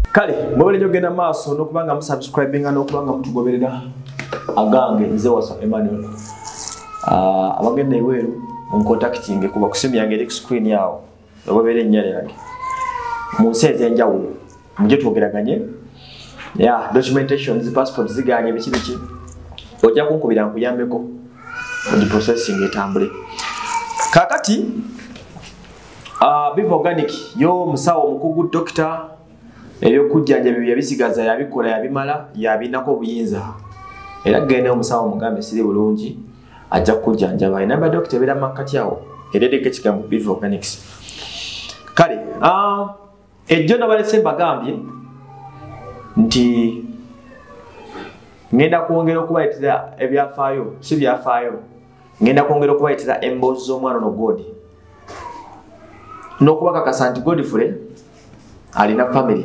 Kale mwebale njogenda maaso n'okubanga musubscribinga n'okubanga mutugoberera agange nze Wasa Emmanuel. Abagenda eweru muncontactinge kuba ku simu yange eri ku screen yawo obabeera ennyala yange mu nsi ez'enjawulo muje twogeraganye documentation passport ziganye biki ojja kunkubira nkuyambeko mu processing etambule. Kakati Biva Organic yo musawo omukugu doctor ebyokujjanja bye bisigaza yabikola yabimala yabinako obuyinza era gende omusawo mugambe siri bulungi ajja kujjanja namba doctor bera makati yawo eredeke kigambo Biva Organics. Kale ejjo nabalese bagambye nti ngenda kwongera okubayitira ebyafaayo si byafaayo ngenda kwongera okubayitira emboozi z'omwana no God n'okubakakasa nti Godfrey alina family.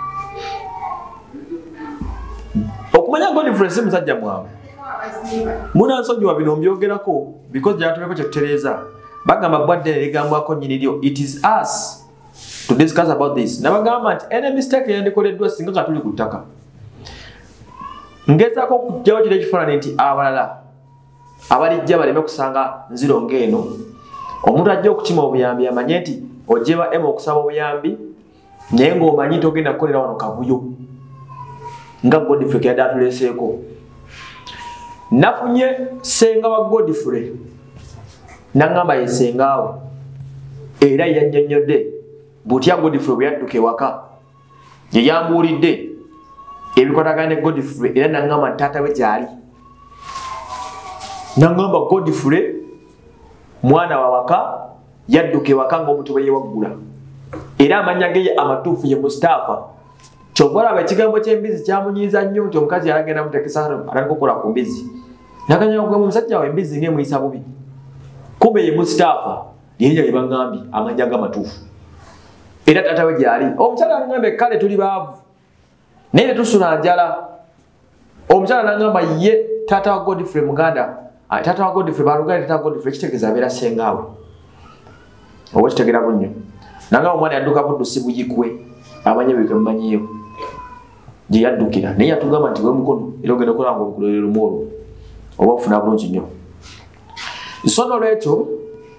Okumanya Godfrey si musajja mwawe munansonyiwa bino mbyogerako because gyatuleko kyetutereeza bagamba bwadde erigambwako nnyiniryo it is us to discuss about this. Nabagamba nti any mistake yandikoleddwa singa nga tuli ku ttaka ngezaako okujjawo kiri ekifaananyi nti abalala abalijja baleme kusanga nziro ng'eno omuntu ajja okukima obuyambi amanye nti ojjeba emu okusaba obuyambi naye ng'omanyi togenda kukolera wano kavuyo nga Godfrey kyadde atuleeseeko. Nafunye senga wa Godfrey n'aŋŋamba ye sengaawe era yannyonnyodde butya Godfrey bwe yadduka ewaka ye yambuulidde ebikwatagana ne Godfrey era n'aŋŋamba taata we gy'ali n'aŋŋamba Godfrey mwana wa waka yadduka ewaka ng'omutuba yewaggula era amanya ge amatuufu ye Mustafa. Kyova olaba ekigambo ky'embizi kyamunyiiza nnyo nti omukazi yalagenda mutekesa atandika okukola ku mbizi nakanya kugamba omusajja we embizi ng'emuyisa bubi kumbe ye Mustafa yerinnya lye baŋŋambye amanya g'amatuufu era taata we gy'ali. Omukyala aŋŋambe kale tuli baavu naye tetusula njala. Omukyala n'aŋŋamba ye taata wa Godfrey muganda taata wa Godfrey baluganda taata wa Godfrey kitegeeza abeera sengaawe oba kitegerako nnyo nanga omwana yadduka buddusi buyikwe amanye bwe kemumanyiyo gye yaddukira naye yatugamba nti gwe mukono era ogenda okukola nga obukulolero lumu olwo oba ofuna bulungi nnyo. So n'olwekyo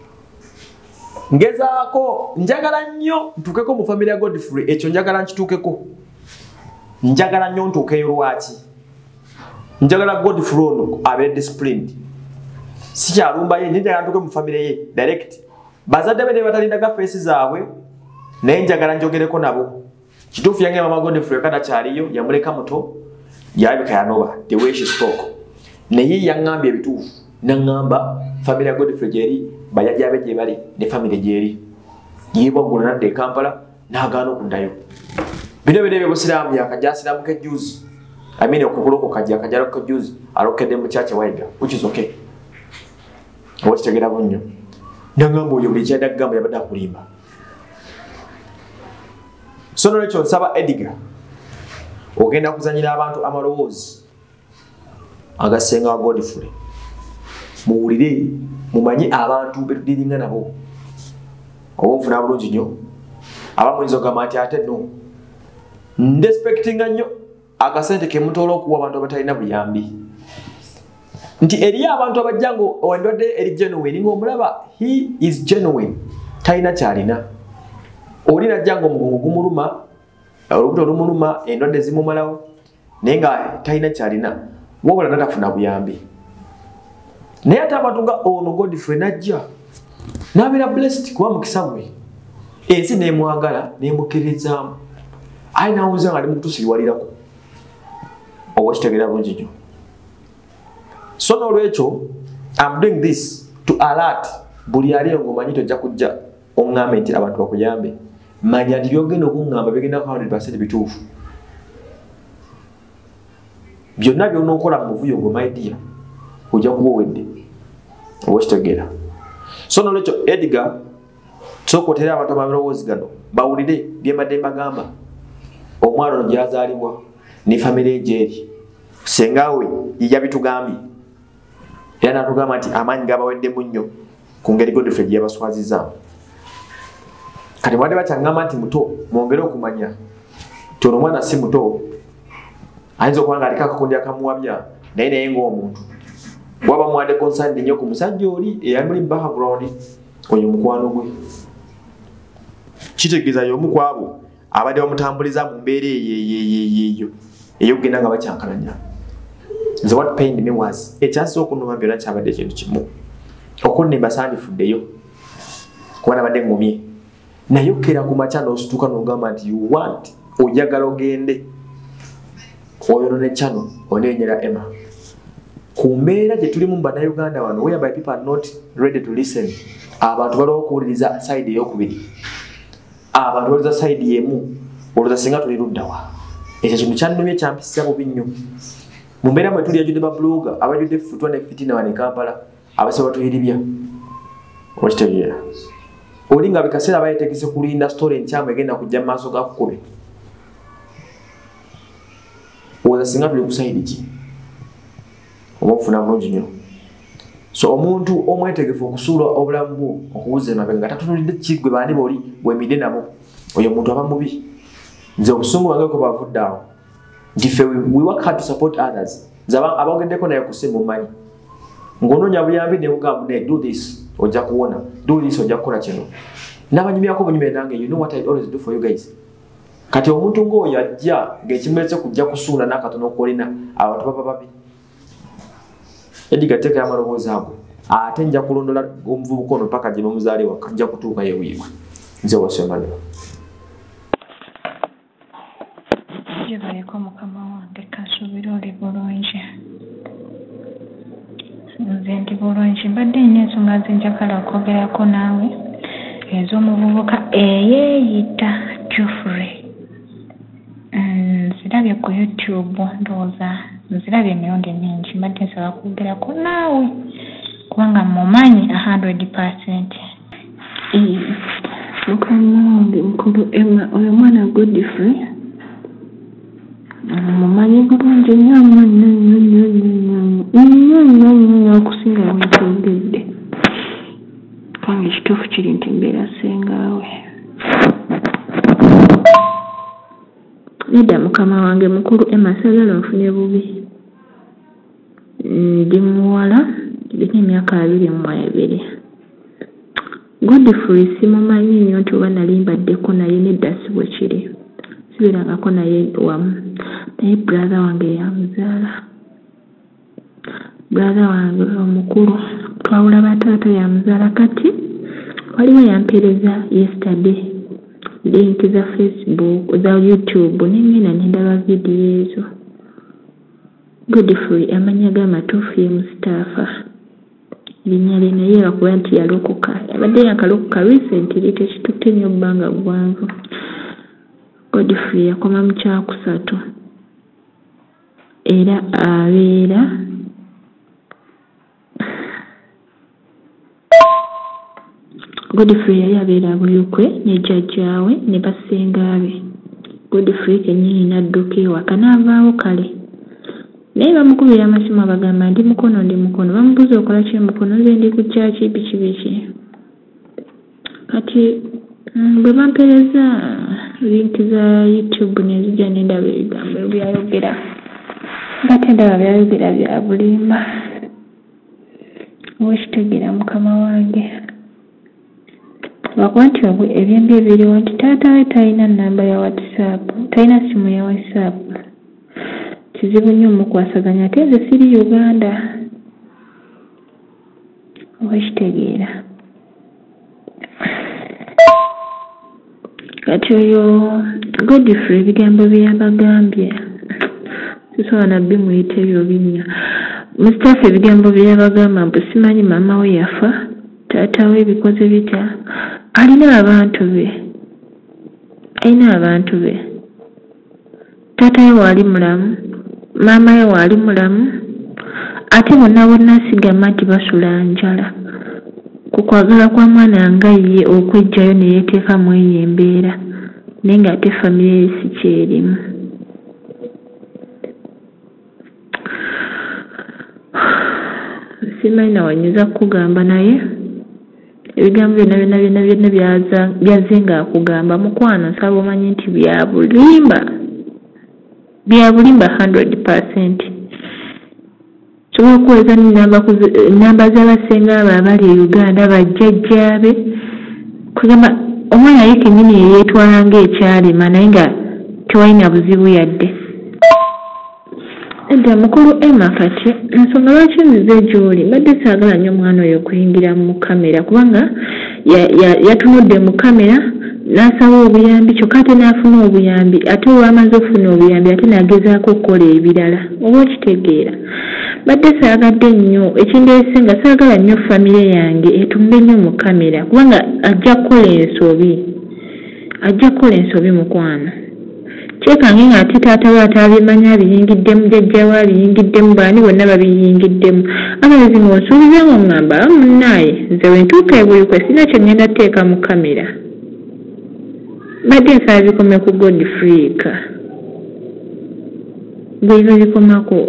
ngezaako njagala nnyo ntuukeko mu famire ya Godfrey ekyo njagala nkituukeko njagala nnyo ntuukeyo lwaki njagala Godfrey ono abeere disciplined si kyalumba ye njagala ntuuke mu famire ye direct bazadde be ne batalindaga feesi zaabwe naye njagala njogereko nabo. Kituufu yange mama Godfrey kada kyaliyo yamuleka muto yalabika yanoba the way she spoke naye yaŋŋambye ebituufu n'aŋŋamba famire ya Godfrey gyeri bajajja be gye bali ne famire gyeri yeebwaggula nadda e Kampala n'agaana okuddayo. Bino bino ebyobusiraamu yakajja asiraamuka ejjuuzi okukulokoka gye akajja alokoka ejjuuzi alokedde mu kyakya waiga which is okay oba kitegerako nnyo n'aŋŋamba oyo buli kyadde akugamba yabadde akulimba. So n'olwekyo nsaba Edgar ogenda kuzanyira abantu amalowoozi agasenga wa Godfrey muwulire mumanye abantu betudiringa nabo oba nfuna bulungi nnyo abamuyinza ogamba nti ate no ndespectinga nnyo akasente ke mutoola okuwa abantu abatalina buyambi nti eriyo abantu abajja ngo endwadde eri genuine ng'omulaba he is genuine talina kyalina oli najja ng'omugongo gumuluma olubuto lumuluma endwadde zimumalawo naye nga talina kyalina wabula natafuna buyambi. Naye ate abantu nga ono Godfrey najja n'abeera blessed kuba mukisa gwe ensi neemwagala neemukkiririzaamu ayi nawuza nga ali mu kutusiriwalirako oba kitegeera bulungi nnyo. So n'olwekyo I'm doing this to alert buli aliyo ng'omanyi tojja kujja oŋŋambe nti abantu bakuyambe manya nti byogenda okuŋŋamba bigenda 100% bituufu byonna by'onookola mu muvuyo gwe my dear ojja kuba owedde oba kitegeera. So n'olwekyo Edgar sookootera abantu amalowoozi gano bawulire byembadde mbagamba omwana ono gy'azaalibwa ne famire gyeri sengaawe yija bitugambye era n'atugamba nti amaanyi gabaweddemu nnyo ku ngeri Godfrey gye yabaswazizaamu. Kati bwadde bakyaŋŋamba nti muto mwongere okumanya Tono mwana si muto ayinza okuba nga aliko akakundi akamuwabya naye ng'omuntu waba mwade concerned nnyo ku musajja oli eyali muli background oyo mukwano gwe kitegeeza y'omu ku abo abadde bamutambuliza mu mbeera eyo ey'okugenda nga bakyankalanya. Nze what pained me was ekyasoose okunnuma byonna kyabadde ekintu kimu okunnimba sandifuddeyo kuba nabadde ngumye naye okkera ku makya n'osituka n'ogamba nti you want oyagala ogende oyono channel onenyera Emma ku mbeera gye tulimu mu bannayuganda wano whereby people are not ready to listen. Abantu baliwo okuwuliriza side ey'okubiri, abantu baliza side y'emu olowooza singa tuli luddawa. Ekyo kintu kyannumye kyampisa bubi nnyo mu mbeera mwe tuli yajudde babloga abajudde futwa ne fitina wano e Kampala abasaba tuyiribya okitegeera oli nga bikaseera bayetegese kulinda story enkyamu egenda kujja mu maaso ga kukube olowooza singa tuli ku side ki oba okufuna bulungi nnyo. So omuntu omwetegefu okusuula obulamu bwo okubuuza emabega nga tatunulidde kigwe baani boli bwemidde nabo oyo muntu aba mubi. Nze obusungu bwange ko bavudde awo nti ffe we work hard to support others. Nze abaogeddeko naye kusse mumanyi ng'onoonya buyambi ne bugamba ne do this ojja kuwona, do this ojja kukola kino n'abanyumyako bunyume nange you know what I always do for you guys. Kati omuntu ng'oyo ajja ng'ekimuletse kujja kusuula n'akatono kolina abantu baba babi. Eddiga teeka amaloboozi ago ate nja kulondola omuvubuka ono paka gye bamuzaale waka nja kutuuka yewiibwe. Nze wasemaliwa jibaliko mukama wange kasuubira oli bulungi. Nze ndi bulungi mbadde nnyo ensonga zenjagala okwogerako naawe ez'omuvubuka eyeeyita Geoffrey. Nzirabye ku YouTube ndowooza nzirabye emirundi mingi mbadde nsaba kwogerako naawe kubanga mumanyi 100%. Mukama wange mukulu Emma oyo mwana Godfrey mumanyi bulungi nnyo okusinga bwekyogedde kubanga ekituufu kiri nti mbeera sengaawe. Nedda mukama wange mukulu Emma sagala nfune bubi. Ndi muwala ndina emyaka 22. Godfrey simumanyi nnyo nti oba nali mbaddeko naye nedda si bwe kiri sibirangako naye wamu naye brother wange yamuzaala. Brother wange omukulu twawula bataata yamuzaala kati waliwo yampeereza yesterday link za Facebook za YouTube nengenda nendaba vidiyo ezo. Godfrey amanya g'amatuufu ye Mustafa linnya lye naye bakuba nti yalokoka yabadde yakalokoka recently tekitutte nnyo bbanga gwanvu. Godfrey yakoma mu kyakusatu era abeera Godfrey yali abeera Bulukwe ne jjajjaawe ne basengaabe. Godfrey kennyini n'adduka ewaka n'avaawo kale naye bamukubira amasimu abagamba ndi mukono bamubuuza okola ki mukono nze ndi ku kyaki biki kati bwe bampeereza linki za YouTube nezijja nendaba ebigambo byayogera ngate ndaba byayogera bya bulimba wekitegeera mukama wange bakuba nti ebyembi ebiriwo nti taata we talina namba ya WhatsApp talina simu ya WhatsApp kizibu nnyo mukwasaganya ate nze siri Uganda wekitegeera. Kati oyo Godfrey ebigambo bye yabagambye sisobola nabbi muyite ebyo binnya. Mustafa ebigambo bye yabagamba mbu simanyi maama we yafa taata we bikoze bitya alina abantu be taata we waali mulamu maama we waali mulamu ate bonna asigama nti basula njala ku kwagala kwa mwana nga ye okwejjayo ne yeeteekamu eyo embeera naye ng'ate famire ye si kyerimu. Simanyi nawanyuza kukugamba naye ebigambo byonna byaze nga akugamba mukwano nsaba omanyi nti bya bulimba bya bulimba 100%. Sobola kuweza namba z'abasenga abo abali e Uganda bajjajjaabe kugamba omwana ye kennyini yeetwala ng'ekyalema naye nga tewalina buzibu yadde. Edda mukulu Emma kati ensonga lwaki nzize gy'oli mbadde saagala nnyo omwana oyo okuyingira mu kamera kubanga yatunudde mu kamera n'asaba obuyambi kyokka ate n'afuna obuyambi ate olwamaze okufuna obuyambi ate n'agezaako okukola ebirala oba okitegeera. Badde saagadde nnyo ekindeese nga saagala nnyo famire yange etunde nnyo mu kamera kubanga ajja kukola ensobi mukwano. Kyekange nga ate taata we ataabimanya abiyingiddemu jjajja we abiyingiddemu baani bonna babiyingiddemu abayozi ng'onsuubizamu oŋŋamba munnaaye nze wentuuka ebulikwe sina kye ŋŋenda tteeka mu kamera. Badde nsaba bikome ku Godfrey bwe bikomako.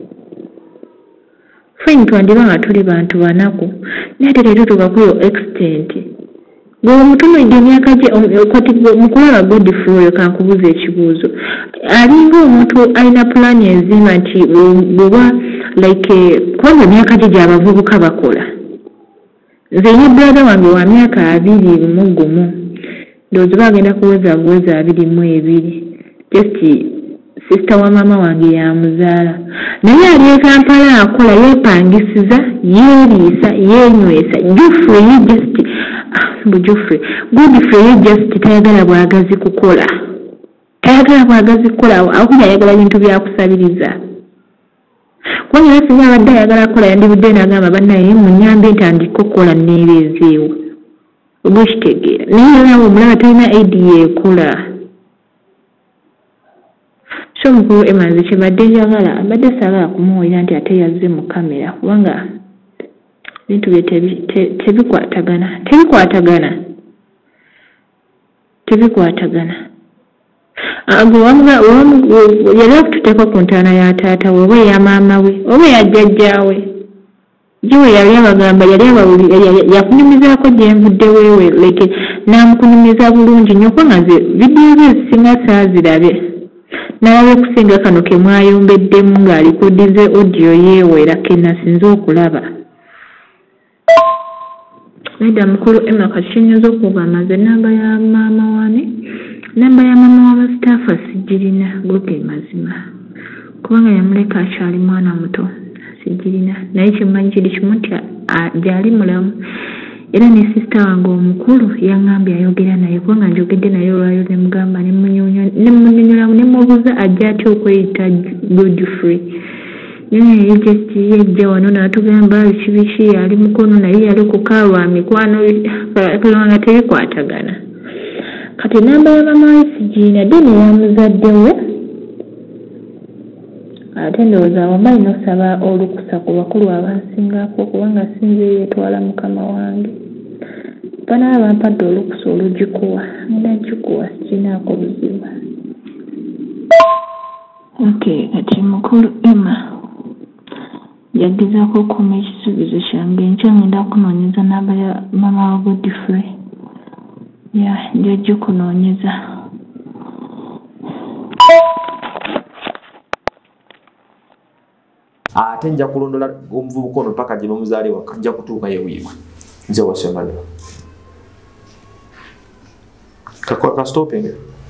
Fine twandiba nga tuli bantu banaku naye ate tetutuuka kuyo extent. Gwe omutunuidde emyaka gye kati mukulaba Godfrey oyo kankubuuza ekibuuzo. Alinga omuntu alina pulaani enzima nti bw'oba kubanga emyaka gye gy'abavubuka bakola. Nze nye brother wange wa myaka 21 ndowooza bagenda kuweza 22. Just sister wa mama wange yamuzaala. Naye ali e Kampala akola yeepangisiza, yeeriisa, yeenywesa. Godfrey just tayagala bwagazi kukola. Ahubwo ayagala bintu byakusabiriza. Kubanga era singa abadde ayagala kukola yandibudde n'agamba bannaye munyambe ntandike okukola neebeezeewo. Oba okitegeera. Naye era omulaba talina aidi yeekola. So mukulu Emma nze kyebadde njagala abadde saagala kumuwulira nti ate yazze mu kamera kubanga bintu bye tebikwatagana. Yali akututeeka ku ntaana ya taata we oba eya maama we oba eya jjajja we. Jiwe yali abagamba yakunyumizaako gye nvudde weewe n'amukunyumiza bulungi nnyo kubanga nze vidiyo ze ezisinga saazirabe. Nalabe kusinga kano ke mwayombeddemu ng'alikodize audio yeewera ke nasinze okulaba. Naye mukulu Emma kati kyenyiza okuba amaze namba ya maama wane namba ya maama w'abasitaafu sigirina goge mazima kubanga yamuleka akyali mwana muto sigirina naye kyemmanyi kiri kimu nti gyali mulamu era ne sisita wange omukulu yaŋŋambye ayogera naye kubanga njogedde naye olwayo ne mugamba ne munyonyola ne mubuuza ajja atya okweyita Godfrey. Naye yejja wano n'atugamba biki ali mukono naye yali kukaalwa mikwano nga tebikwatagana. Kati namba ya mama we sigirina dde ne yamuzadde we ate ndowooza awo mba alina okusaba olukusa ku bakulu abansingako kubanga sinze yeetwala mukama wange. Banaaba bampadde olukusa olugikuwa ngenda gikuwa sikinaako buzibu. Okay, kati mukulu Emma yagezaako okuuma ekisuubizo kyange enkya ngenda kunoonyeza namba ya mama wa Godfrey. Nja gikunoonyeza. Ate nja kulondola omuvubuka ono paka gye bamuzaale waka nja kutuuka yewiibwe nze wasemaliwa kakwa ka stopping